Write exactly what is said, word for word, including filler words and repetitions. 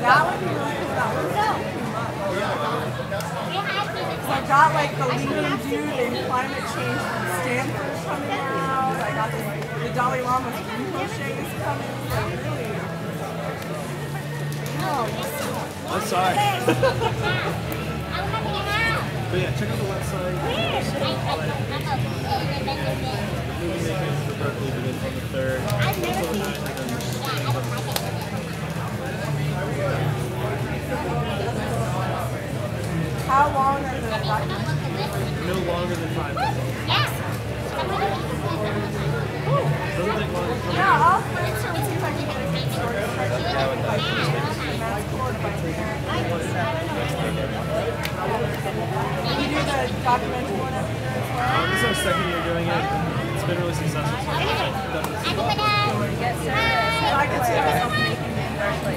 That would be really cool. That would be too much. So I got like the leading dude in climate change from Stanford coming out. I got the, the Dalai Lama's Rinpoche is coming. Like really. Oh, I'm sorry. But yeah, check out the website. Movie Makers for Berkeley begins on the third. how long are the documentaries? No longer than five minutes. Yes. Doesn't take long. Yeah, I'll brainstorm and see if I can get a good story. Yeah, with that. That's cool. You do the documentary one every year as well? Um, this is our second year doing it. It's been really successful. So Yes, sir. I can see myself making it in Berkeley.